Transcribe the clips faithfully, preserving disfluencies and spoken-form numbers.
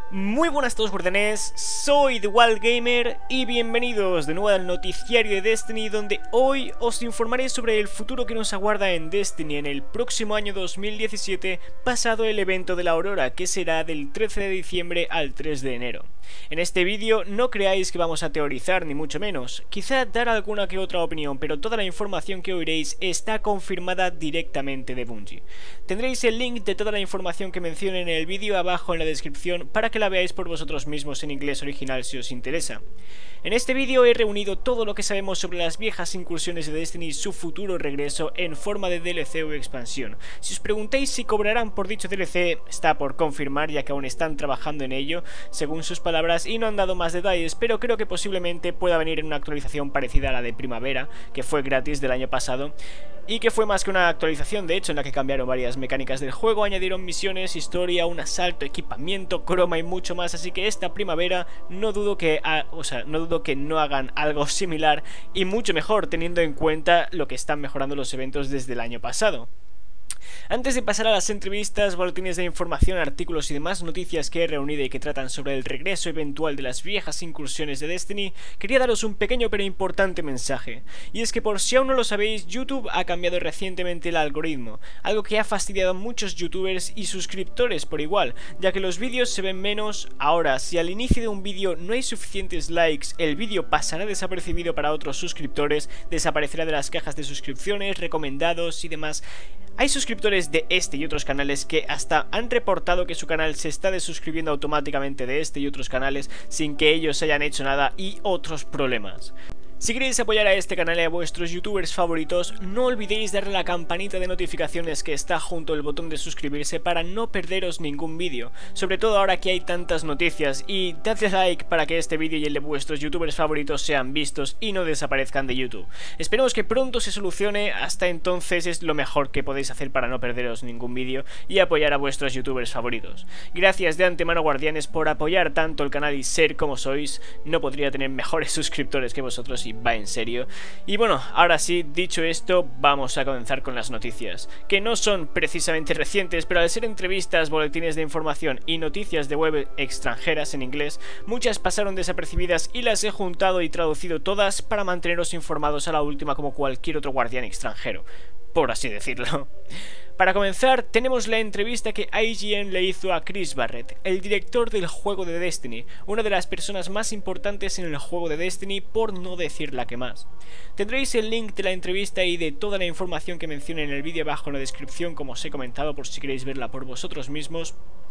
Muy buenas a todos guardianes, soy The Wild Gamer y bienvenidos de nuevo al noticiario de Destiny, donde hoy os informaré sobre el futuro que nos aguarda en Destiny en el próximo año dos mil diecisiete, pasado el evento de la Aurora, que será del trece de diciembre al tres de enero. En este vídeo no creáis que vamos a teorizar ni mucho menos, quizá dar alguna que otra opinión, pero toda la información que oiréis está confirmada directamente de Bungie. Tendréis el link de toda la información que menciono en el vídeo abajo en la descripción para que la veáis por vosotros mismos en inglés original si os interesa. En este vídeo he reunido todo lo que sabemos sobre las viejas incursiones de Destiny y su futuro regreso en forma de D L C o expansión. Si os preguntáis si cobrarán por dicho D L C, está por confirmar, ya que aún están trabajando en ello, según sus palabras, y no han dado más detalles, pero creo que posiblemente pueda venir en una actualización parecida a la de primavera, que fue gratis del año pasado, y que fue más que una actualización, de hecho, en la que cambiaron varias mecánicas del juego, añadieron misiones, historia, un asalto, equipamiento, croma y mucho más, así que esta primavera no dudo que, ha, o sea, no dudo que no hagan algo similar y mucho mejor, teniendo en cuenta lo que están mejorando los eventos desde el año pasado. Antes de pasar a las entrevistas, boletines de información, artículos y demás noticias que he reunido y que tratan sobre el regreso eventual de las viejas incursiones de Destiny, quería daros un pequeño pero importante mensaje. Y es que, por si aún no lo sabéis, YouTube ha cambiado recientemente el algoritmo, algo que ha fastidiado a muchos youtubers y suscriptores por igual, ya que los vídeos se ven menos. Ahora, si al inicio de un vídeo no hay suficientes likes, el vídeo pasará desapercibido para otros suscriptores, desaparecerá de las cajas de suscripciones, recomendados y demás. Hay suscriptores de este y otros canales que hasta han reportado que su canal se está desuscribiendo automáticamente de este y otros canales sin que ellos hayan hecho nada, y otros problemas. Si queréis apoyar a este canal y a vuestros youtubers favoritos, no olvidéis darle a la campanita de notificaciones que está junto al botón de suscribirse para no perderos ningún vídeo, sobre todo ahora que hay tantas noticias, y dadle like para que este vídeo y el de vuestros youtubers favoritos sean vistos y no desaparezcan de YouTube. Esperemos que pronto se solucione, hasta entonces es lo mejor que podéis hacer para no perderos ningún vídeo y apoyar a vuestros youtubers favoritos. Gracias de antemano, guardianes, por apoyar tanto el canal y ser como sois. No podría tener mejores suscriptores que vosotros, y va en serio. Y bueno, ahora sí, dicho esto, vamos a comenzar con las noticias, que no son precisamente recientes, pero al ser entrevistas, boletines de información y noticias de web extranjeras en inglés, muchas pasaron desapercibidas y las he juntado y traducido todas para manteneros informados a la última como cualquier otro guardián extranjero, por así decirlo. Para comenzar, tenemos la entrevista que I G N le hizo a Chris Barrett, el director del juego de Destiny, una de las personas más importantes en el juego de Destiny, por no decir la que más. Tendréis el link de la entrevista y de toda la información que mencioné en el vídeo abajo en la descripción, como os he comentado, por si queréis verla por vosotros mismos.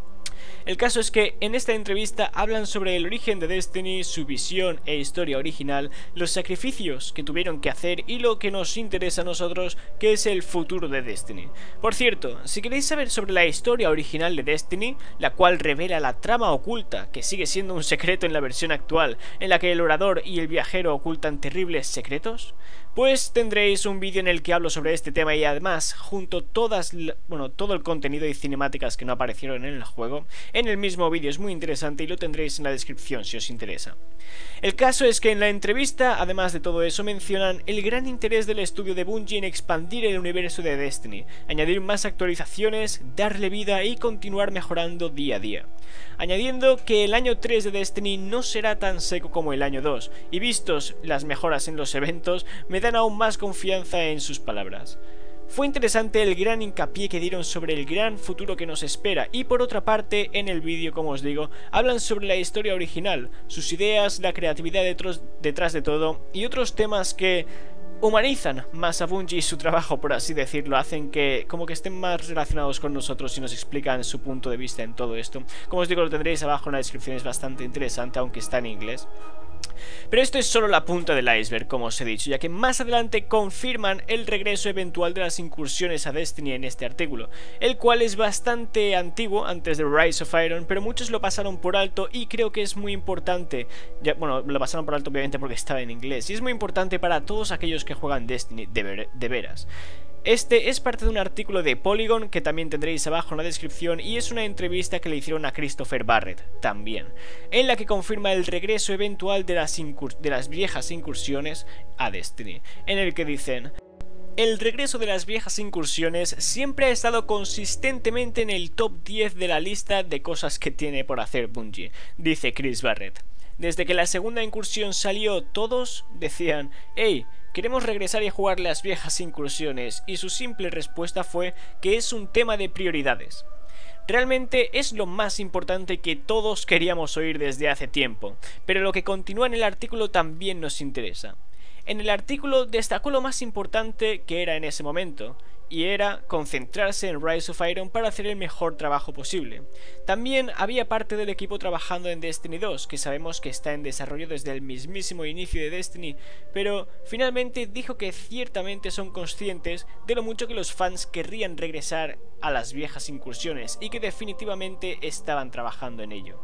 El caso es que en esta entrevista hablan sobre el origen de Destiny, su visión e historia original, los sacrificios que tuvieron que hacer y lo que nos interesa a nosotros, que es el futuro de Destiny. Por cierto, si queréis saber sobre la historia original de Destiny, la cual revela la trama oculta, que sigue siendo un secreto en la versión actual, en la que el orador y el viajero ocultan terribles secretos, pues tendréis un vídeo en el que hablo sobre este tema y además junto todas, bueno, todo el contenido y cinemáticas que no aparecieron en el juego en el mismo vídeo. Es muy interesante y lo tendréis en la descripción si os interesa. El caso es que en la entrevista, además de todo eso, mencionan el gran interés del estudio de Bungie en expandir el universo de Destiny, añadir más actualizaciones, darle vida y continuar mejorando día a día, añadiendo que el año tres de Destiny no será tan seco como el año dos, y vistos las mejoras en los eventos, me dan aún más confianza en sus palabras. Fue interesante el gran hincapié que dieron sobre el gran futuro que nos espera, y por otra parte, en el vídeo, como os digo, hablan sobre la historia original, sus ideas, la creatividad detrás, detrás de todo, y otros temas que humanizan más a Bungie y su trabajo, por así decirlo, hacen que como que estén más relacionados con nosotros y nos explican su punto de vista en todo esto. Como os digo, lo tendréis abajo en la descripción, es bastante interesante, aunque está en inglés. Pero esto es solo la punta del iceberg, como os he dicho, ya que más adelante confirman el regreso eventual de las incursiones a Destiny en este artículo, el cual es bastante antiguo, antes de Rise of Iron, pero muchos lo pasaron por alto y creo que es muy importante. Ya, bueno, lo pasaron por alto obviamente porque estaba en inglés, y es muy importante para todos aquellos que juegan Destiny de, ver, de veras. Este es parte de un artículo de Polygon que también tendréis abajo en la descripción, y es una entrevista que le hicieron a Christopher Barrett también, en la que confirma el regreso eventual de las, de las viejas incursiones a Destiny, en el que dicen: El regreso de las viejas incursiones siempre ha estado consistentemente en el top diez de la lista de cosas que tiene por hacer Bungie, dice Chris Barrett. Desde que la segunda incursión salió, todos decían: «Hey, queremos regresar y jugar las viejas incursiones», y su simple respuesta fue que es un tema de prioridades. Realmente es lo más importante que todos queríamos oír desde hace tiempo, pero lo que continúa en el artículo también nos interesa. En el artículo destacó lo más importante que era en ese momento, y era concentrarse en Rise of Iron para hacer el mejor trabajo posible. También había parte del equipo trabajando en Destiny dos, que sabemos que está en desarrollo desde el mismísimo inicio de Destiny, pero finalmente dijo que ciertamente son conscientes de lo mucho que los fans querrían regresar a las viejas incursiones y que definitivamente estaban trabajando en ello.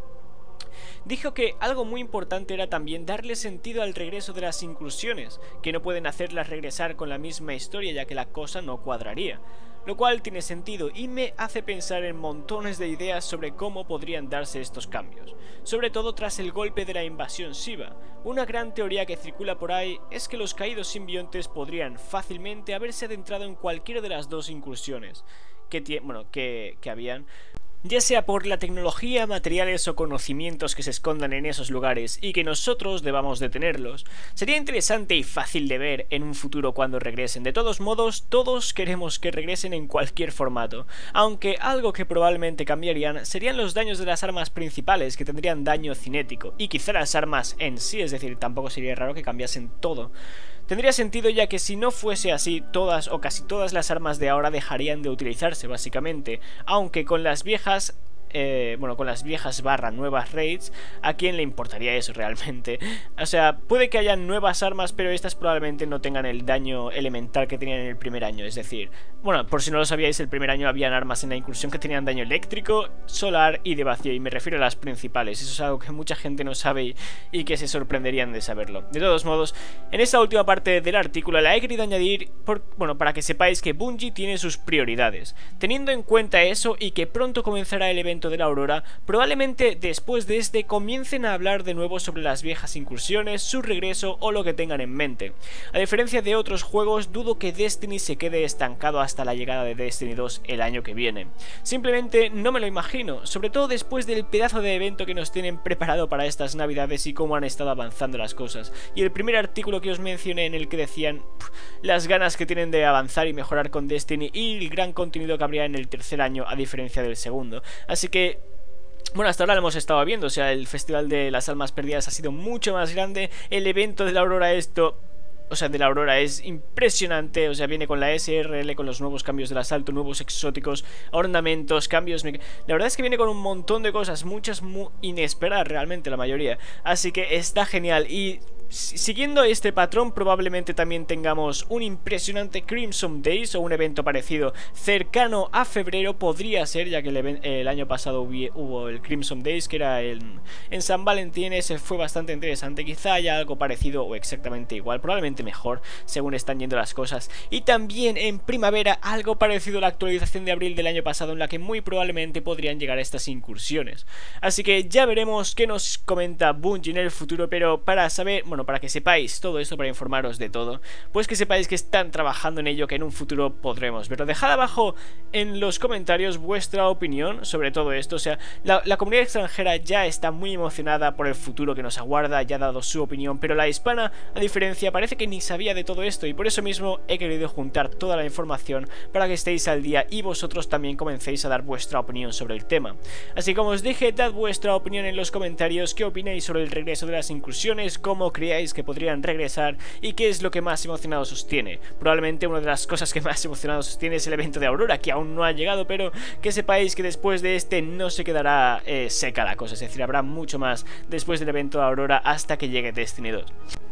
Dijo que algo muy importante era también darle sentido al regreso de las incursiones, que no pueden hacerlas regresar con la misma historia ya que la cosa no cuadraría, lo cual tiene sentido y me hace pensar en montones de ideas sobre cómo podrían darse estos cambios, sobre todo tras el golpe de la invasión Shiva. Una gran teoría que circula por ahí es que los caídos simbiontes podrían fácilmente haberse adentrado en cualquiera de las dos incursiones que, bueno, que, que habían, ya sea por la tecnología, materiales o conocimientos que se escondan en esos lugares y que nosotros debamos detenerlos. Sería interesante y fácil de ver en un futuro cuando regresen. De todos modos, todos queremos que regresen en cualquier formato, aunque algo que probablemente cambiarían serían los daños de las armas principales, que tendrían daño cinético, y quizá las armas en sí, es decir, tampoco sería raro que cambiasen todo. Tendría sentido, ya que si no fuese así, todas o casi todas las armas de ahora dejarían de utilizarse básicamente, aunque con las viejas... Eh, bueno, con las viejas barra nuevas raids, ¿a quién le importaría eso realmente? O sea, puede que haya nuevas armas, pero estas probablemente no tengan el daño elemental que tenían en el primer año. Es decir, bueno, por si no lo sabíais, el primer año habían armas en la incursión que tenían daño eléctrico, solar y de vacío, y me refiero a las principales. Eso es algo que mucha gente no sabe y, y que se sorprenderían de saberlo. De todos modos, en esta última parte del artículo la he querido añadir por, bueno, para que sepáis que Bungie tiene sus prioridades. Teniendo en cuenta eso y que pronto comenzará el evento de la Aurora, probablemente después de este comiencen a hablar de nuevo sobre las viejas incursiones, su regreso o lo que tengan en mente. A diferencia de otros juegos, dudo que Destiny se quede estancado hasta la llegada de Destiny dos el año que viene. Simplemente no me lo imagino, sobre todo después del pedazo de evento que nos tienen preparado para estas navidades y cómo han estado avanzando las cosas. Y el primer artículo que os mencioné, en el que decían pff, las ganas que tienen de avanzar y mejorar con Destiny y el gran contenido que habría en el tercer año a diferencia del segundo. Así que bueno, hasta ahora lo hemos estado viendo, o sea, el Festival de las Almas Perdidas ha sido mucho más grande, el evento de la Aurora esto... O sea, de la Aurora es impresionante, o sea, viene con la S R L, con los nuevos cambios del asalto, nuevos exóticos, ornamentos, cambios... La verdad es que viene con un montón de cosas, muchas muy inesperadas realmente la mayoría, así que está genial. Y siguiendo este patrón, probablemente también tengamos un impresionante Crimson Days o un evento parecido cercano a febrero, podría ser, ya que el, el año pasado hubo, hubo el Crimson Days, que era el, en San Valentín. Ese fue bastante interesante, quizá haya algo parecido o exactamente igual, probablemente mejor según están yendo las cosas. Y también en primavera algo parecido a la actualización de abril del año pasado, en la que muy probablemente podrían llegar a estas incursiones. Así que ya veremos qué nos comenta Bungie en el futuro, pero para saber, bueno, para que sepáis todo esto, para informaros de todo, pues que sepáis que están trabajando en ello, que en un futuro podremos verlo. Dejad abajo en los comentarios vuestra opinión sobre todo esto. O sea, la, la comunidad extranjera ya está muy emocionada por el futuro que nos aguarda, ya ha dado su opinión, pero la hispana, a diferencia, parece que ni sabía de todo esto, y por eso mismo he querido juntar toda la información para que estéis al día y vosotros también comencéis a dar vuestra opinión sobre el tema. Así como os dije, dad vuestra opinión en los comentarios, qué opináis sobre el regreso de las incursiones, cómo creáis que podrían regresar y qué es lo que más emocionados os tiene. Probablemente una de las cosas que más emocionados os tiene es el evento de Aurora, que aún no ha llegado, pero que sepáis que después de este no se quedará eh, seca la cosa, es decir, habrá mucho más después del evento de Aurora hasta que llegue Destiny dos.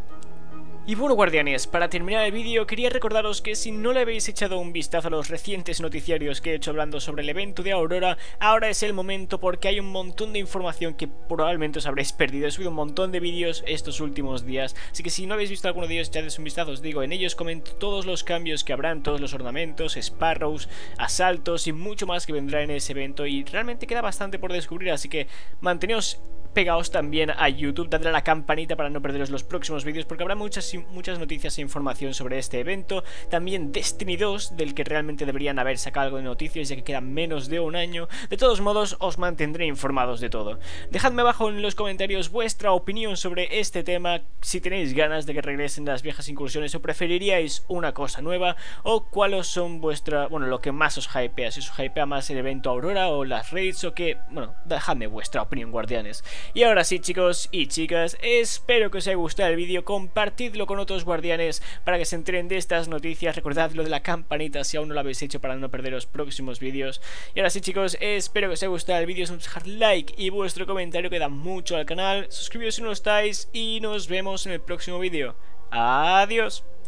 Y bueno, guardianes, para terminar el vídeo quería recordaros que si no le habéis echado un vistazo a los recientes noticiarios que he hecho hablando sobre el evento de Aurora, ahora es el momento, porque hay un montón de información que probablemente os habréis perdido. He subido un montón de vídeos estos últimos días, así que si no habéis visto alguno de ellos, echadles un vistazo. Os digo, en ellos comento todos los cambios que habrán, todos los ornamentos, sparrows, asaltos y mucho más que vendrá en ese evento, y realmente queda bastante por descubrir, así que manteneos pegaos también a YouTube, dadle a la campanita para no perderos los próximos vídeos, porque habrá muchas, muchas noticias e información sobre este evento. También Destiny dos, del que realmente deberían haber sacado algo de noticias, ya que queda menos de un año. De todos modos, os mantendré informados de todo. Dejadme abajo en los comentarios vuestra opinión sobre este tema, si tenéis ganas de que regresen las viejas incursiones o preferiríais una cosa nueva, o cuáles son vuestra, bueno, lo que más os hypea, si os hypea más el evento Aurora o las raids, o que, bueno, dejadme vuestra opinión, guardianes. Y ahora sí, chicos y chicas, espero que os haya gustado el vídeo, compartidlo con otros guardianes para que se enteren de estas noticias, recordad lo de la campanita si aún no lo habéis hecho para no perderos próximos vídeos. Y ahora sí, chicos, espero que os haya gustado el vídeo, os dejar like y vuestro comentario que da mucho al canal, suscribiros si no lo estáis y nos vemos en el próximo vídeo. Adiós.